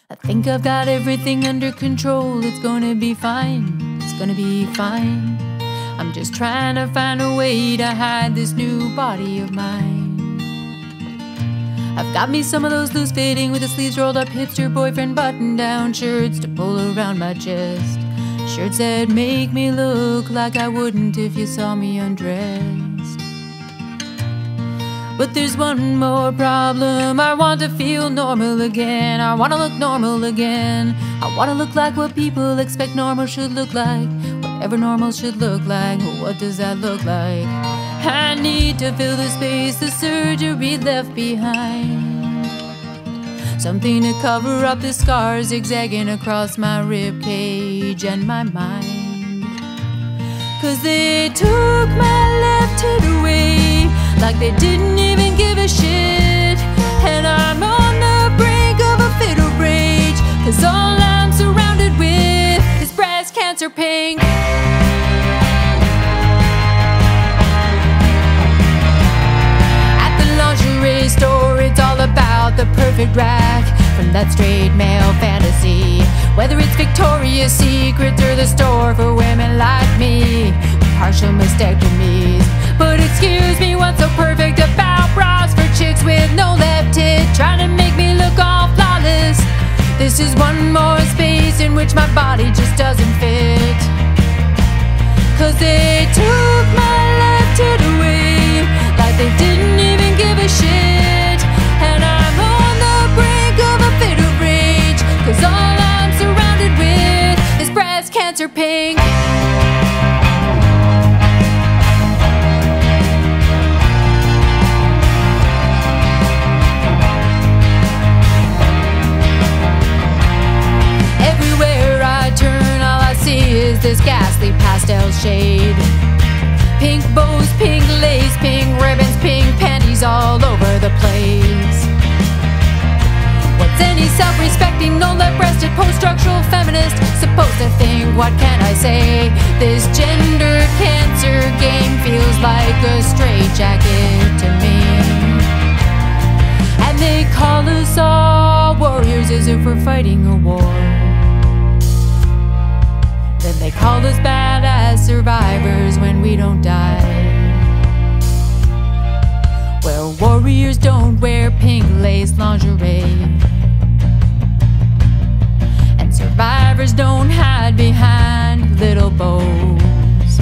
I think I've got everything under control. It's gonna be fine, it's gonna be fine. I'm just trying to find a way to hide this new body of mine. I've got me some of those loose fitting with the sleeves rolled up hipster boyfriend button down shirts to pull around my chest. Shirts that make me look like I wouldn't if you saw me undressed. But there's one more problem. I want to feel normal again. I want to look normal again. I want to look like what people expect normal should look like. Whatever normal should look like, what does that look like? I need to fill the space the surgery left behind. Something to cover up the scars zigzagging across my rib cage and my mind. 'Cause they took my left hip away like they didn't even give a shit. And I'm on the brink of a fit of rage, 'cause all I'm surrounded with is breast cancer pink. At the lingerie store, it's all about the perfect rack from that straight male fantasy. Whether it's Victoria's Secret or the store for women like me, partial mastectomies. But excuse me, what's so perfect about bras for chicks with no left tit, trying to make me look all flawless? This is one more space in which my body just doesn't fit. 'Cause they took my left tit away like they didn't even give a shit. And I'm on the brink of a fit of rage, 'cause all I'm surrounded with is breast cancer pink. Is this ghastly pastel shade. Pink bows, pink lace, pink ribbons, pink panties all over the place. What's any self-respecting, no-left-breasted, post-structural feminist supposed to think? What can I say? This gender cancer game feels like a straitjacket to me. And they call us all warriors as if we're fighting a war. Then they call us badass survivors when we don't die. Well, warriors don't wear pink lace lingerie, and survivors don't hide behind little bows.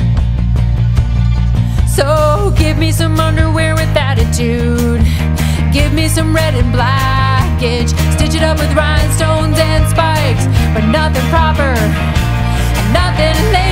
So give me some underwear with attitude. Give me some red and blackage. Stitch it up with rhinestones and spikes, but nothing proper. Nothing